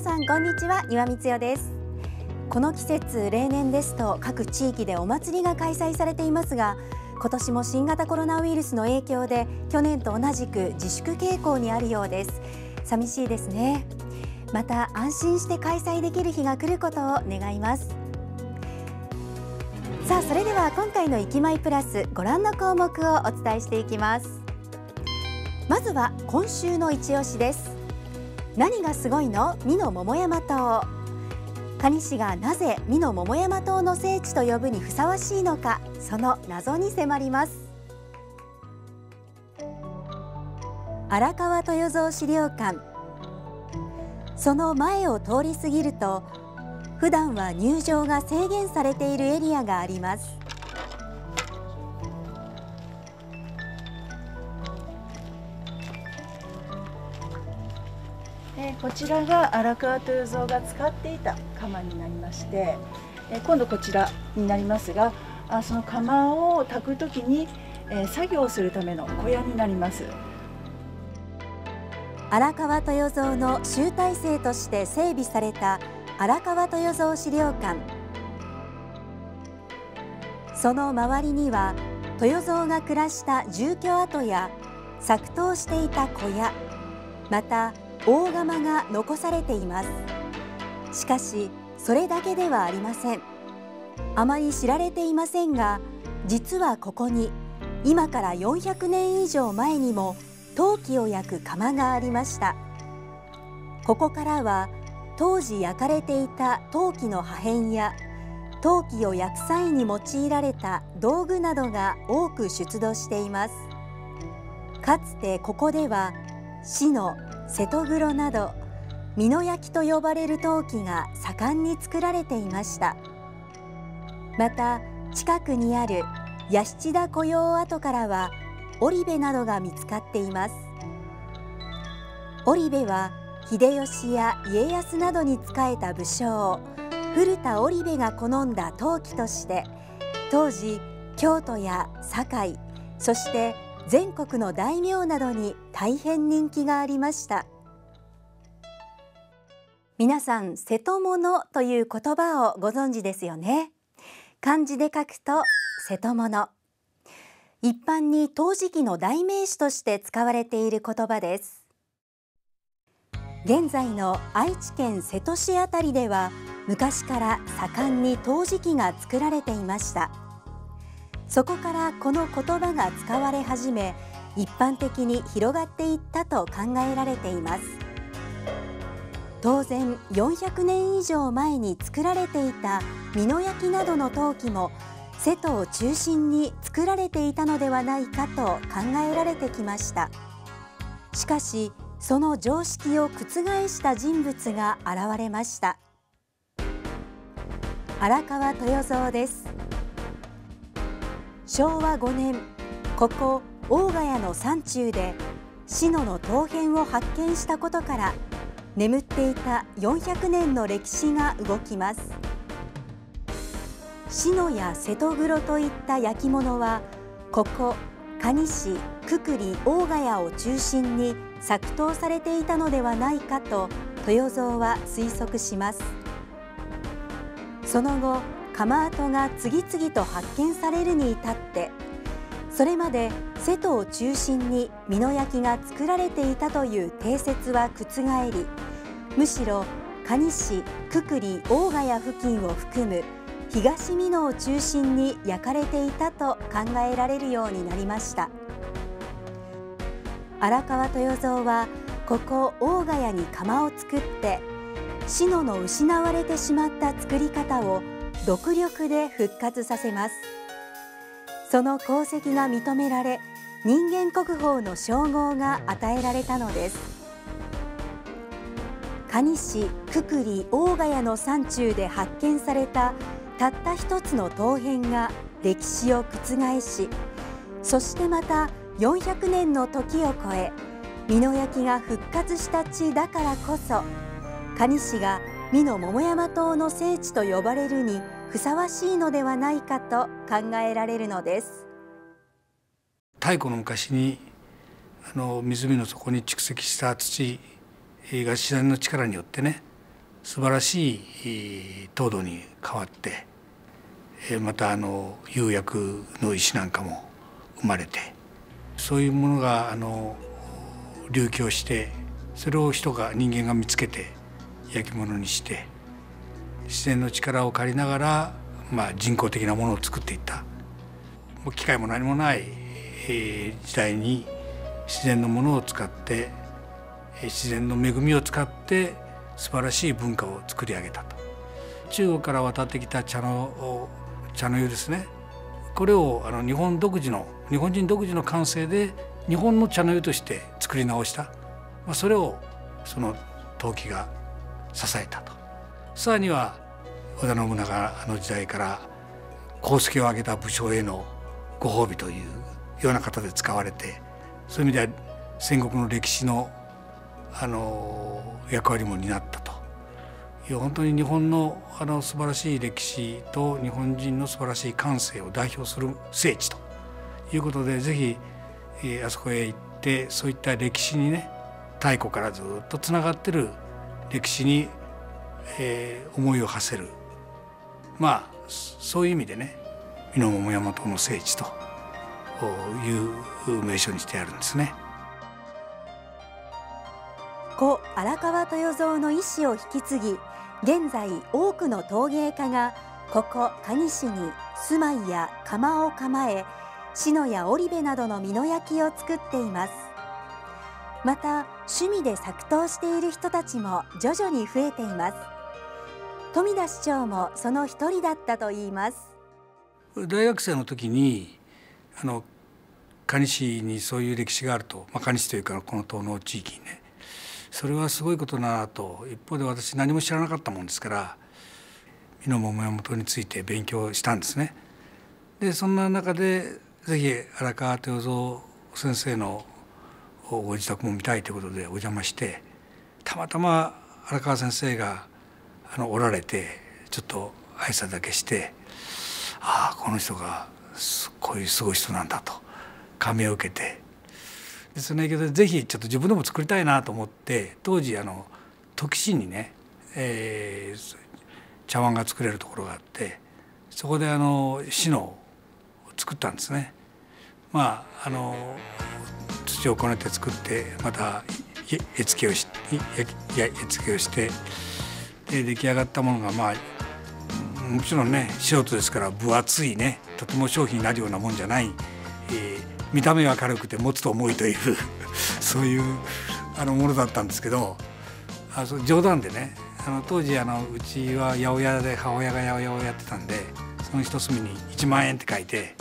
皆さんこんにちは、岩光代です。この季節、例年ですと各地域でお祭りが開催されていますが、今年も新型コロナウイルスの影響で去年と同じく自粛傾向にあるようです。寂しいですね。また安心して開催できる日が来ることを願います。さあ、それでは今回のいきまいプラス、ご覧の項目をお伝えしていきます。まずは今週の一押しです。何がすごいの？美濃桃山島。蟹市がなぜ美濃桃山島の聖地と呼ぶにふさわしいのか、その謎に迫ります。荒川豊蔵資料館。その前を通り過ぎると、普段は入場が制限されているエリアがあります。 こちらが荒川豊蔵が使っていた窯になりまして、今度こちらになりますが、その窯を炊くときに作業するための小屋になります。 荒川豊蔵の集大成として整備された荒川豊蔵資料館。その周りには豊蔵が暮らした住居跡や作陶していた小屋、また大窯が残されています。しかしそれだけではありません。あまり知られていませんが、実はここに今から400年以上前にも陶器を焼く窯がありました。ここからは当時焼かれていた陶器の破片や陶器を焼く際に用いられた道具などが多く出土しています。かつてここでは志野、瀬戸黒など美濃焼と呼ばれる陶器が盛んに作られていました。また近くにある屋七田古窯跡からは織部などが見つかっています。織部は秀吉や家康などに仕えた武将古田織部が好んだ陶器として当時京都や堺、そして全国の大名などに大変人気がありました。皆さん、瀬戸物という言葉をご存知ですよね。漢字で書くと瀬戸物。一般に陶磁器の代名詞として使われている言葉です。現在の愛知県瀬戸市あたりでは昔から盛んに陶磁器が作られていました。そこからこの言葉が使われ始め、一般的に広がっていったと考えられています。当然400年以上前に作られていた美濃焼などの陶器も瀬戸を中心に作られていたのではないかと考えられてきました。しかしその常識を覆した人物が現れました。荒川豊蔵です。昭和5年、ここ大ヶ谷の山中で志野の陶片を発見したことから眠っていた400年の歴史が動きます。志野や瀬戸黒といった焼き物はここ蟹市くくり大ヶ谷を中心に作陶されていたのではないかと豊蔵は推測します。その後窯跡が次々と発見されるに至って、それまで瀬戸を中心に美濃焼が作られていたという定説は覆り、むしろ蟹市くくり大ヶ谷付近を含む東美濃を中心に焼かれていたと考えられるようになりました。荒川豊蔵はここ大ヶ谷に窯を作って志野の失われてしまった作り方を独力で復活させます。その功績が認められ、人間国宝の称号が与えられたのです。蟹市くくり大ヶ谷の山中で発見されたたった一つの陶片が歴史を覆し、そしてまた400年の時を超え美濃焼が復活した地だからこそ、蟹市が美濃桃山島の聖地と呼ばれるにふさわしいのではないかと考えられるのです。 太古の昔に湖の底に蓄積した土が自然の力によってね、 素晴らしい陶土に変わって、また釉薬の石なんかも生まれて、そういうものが隆起をして、それを人間が見つけて焼き物にして、自然の力を借りながら、人工的なものを作っていった。もう機械も何もない時代に自然のものを使って、自然の恵みを使って素晴らしい文化を作り上げたと。中国から渡ってきた茶の湯ですね。これを日本人独自の感性で日本の茶の湯として作り直した。それをその陶器が支えたと。さらには織田信長の時代から功績を挙げた武将へのご褒美というような形で使われて、そういう意味では戦国の歴史の役割も担ったという、本当に日本の素晴らしい歴史と日本人の素晴らしい感性を代表する聖地ということで、ぜひあそこへ行ってそういった歴史にね、太古からずっとつながってる歴史に、思いを馳せる、そういう意味でね、美濃桃山島の聖地という名称にしてあるんですね。 故荒川豊蔵の意志を引き継ぎ、現在多くの陶芸家がここ蟹市に住まいや窯を構え、篠や織部などの美濃焼を作っています。また趣味で作陶している人たちも徐々に増えています。富田市長もその一人だったといいます。 大学生の時に蟹市にそういう歴史があると、蟹市というかこの東濃地域にね、それはすごいことだなと。一方で私何も知らなかったもんですから、美濃桃山島について勉強したんですね。でそんな中でぜひ荒川豊蔵先生のご自宅も見たいということでお邪魔して、たまたま荒川先生がおられて、ちょっと挨拶だけして、この人がこういうすごい人なんだと感銘を受けて、でその影響でぜひちょっと自分でも作りたいなと思って、当時土岐市にね、茶碗が作れるところがあって、そこで篠を作ったんですね。土をこねて作って、また絵付けをしてで出来上がったものが、もちろんね素人ですから分厚いね、とても商品になるようなもんじゃない、見た目は軽くて持つと重いというそういうものだったんですけど、冗談でね、当時うちは八百屋で母親が八百屋をやってたんで、その一隅に1万円って書いて、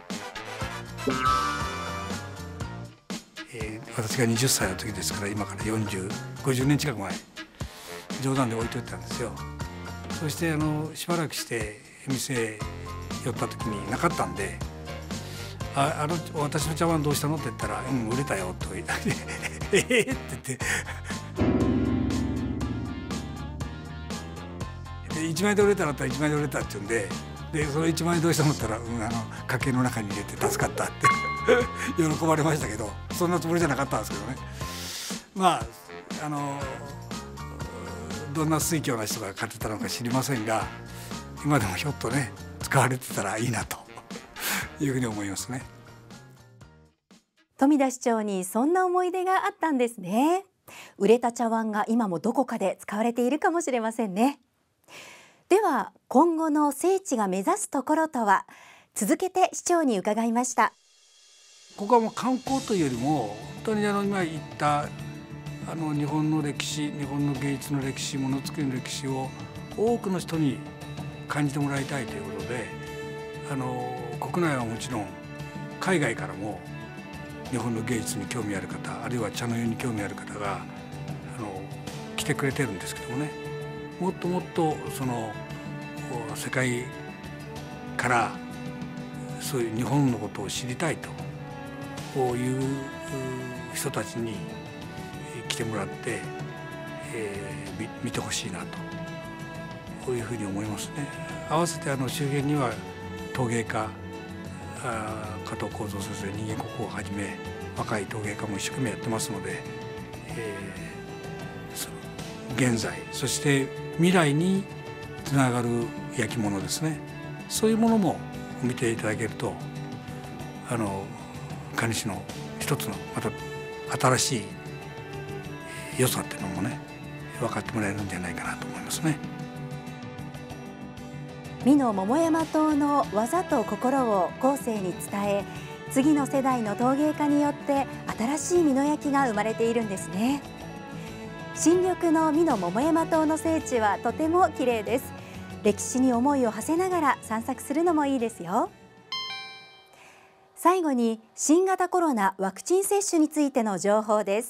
私が20歳の時ですから、今から50年近く前、冗談で置いといたんですよ。そしてしばらくして店へ寄った時になかったんで、私の茶碗どうしたのって言ったら、売れたよと言ってって言ってで1万円で売れたらったら1万円で売れたって言うんで、その1万円どうしたのって言ったら、家計の中に入れて助かったって喜ばれましたけど、そんなつもりじゃなかったんですけどね。どんな酔狂な人が買ってたのか知りませんが、今でもひょっとね使われてたらいいなというふうに思いますね。 富田市長にそんな思い出があったんですね。売れた茶碗が今もどこかで使われているかもしれませんね。では今後の聖地が目指すところとは、続けて市長に伺いました。 ここはもう観光というよりも、本当に今言った日本の歴史、日本の芸術の歴史、ものづくりの歴史を多くの人に感じてもらいたいということで、国内はもちろん海外からも日本の芸術に興味ある方、あるいは茶の湯に興味ある方が来てくれてるんですけどもね、もっともっと世界からそういう日本のことを知りたいという人たちに来てもらって、見てほしいなと、こういうふうに思いますね。合わせて周辺には陶芸家、加藤幸三先生、人間国宝をはじめ若い陶芸家も一生懸命やってますので、 現在、そして未来につながる焼き物ですね。そういうものも見ていただけると蟹市の一つのまた新しい良さっていうのもね分かってもらえるんじゃないかなと思いますね。 美濃桃山島の技と心を後世に伝え、次の世代の陶芸家によって新しい美濃焼が生まれているんですね。新緑の美濃桃山島の聖地はとても綺麗です。歴史に思いを馳せながら散策するのもいいですよ。最後に新型コロナワクチン接種についての情報です。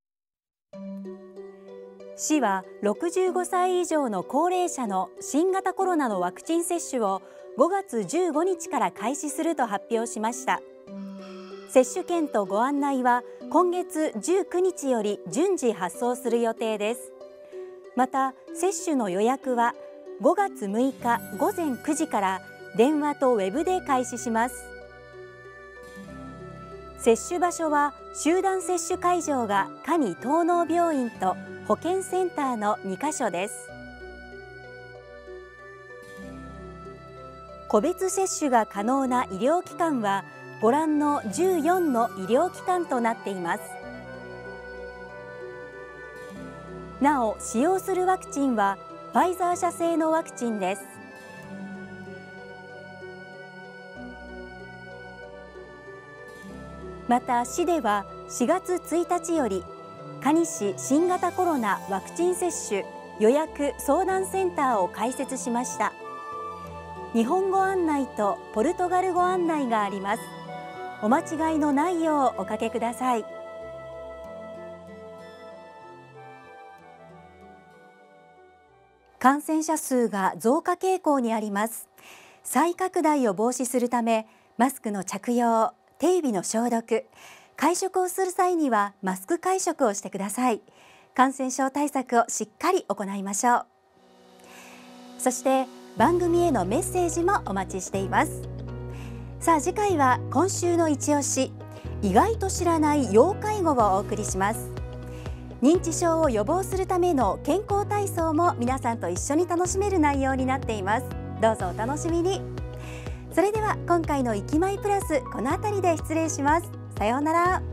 市は65歳以上の高齢者の新型コロナのワクチン接種を5月15日から開始すると発表しました。接種券とご案内は今月19日より順次発送する予定です。また接種の予約は5月6日午前9時から電話とウェブで開始します。接種場所は集団接種会場が可児東農病院と保健センターの2カ所です。個別接種が可能な医療機関はご覧の14の医療機関となっています。なお使用するワクチンはファイザー社製のワクチンです。また市では4月1日より蟹市新型コロナワクチン接種予約相談センターを開設しました。日本語案内とポルトガル語案内があります。お間違いのないようおかけください。感染者数が増加傾向にあります。再拡大を防止するためマスクの着用、手指の消毒、会食をする際にはマスク会食をしてください。感染症対策をしっかり行いましょう。そして番組へのメッセージもお待ちしています。さあ次回は今週の一押し、意外と知らない要介護をお送りします。認知症を予防するための健康体操も皆さんと一緒に楽しめる内容になっています。どうぞお楽しみに。それでは今回の「いきまいプラス」この辺りで失礼します。さようなら。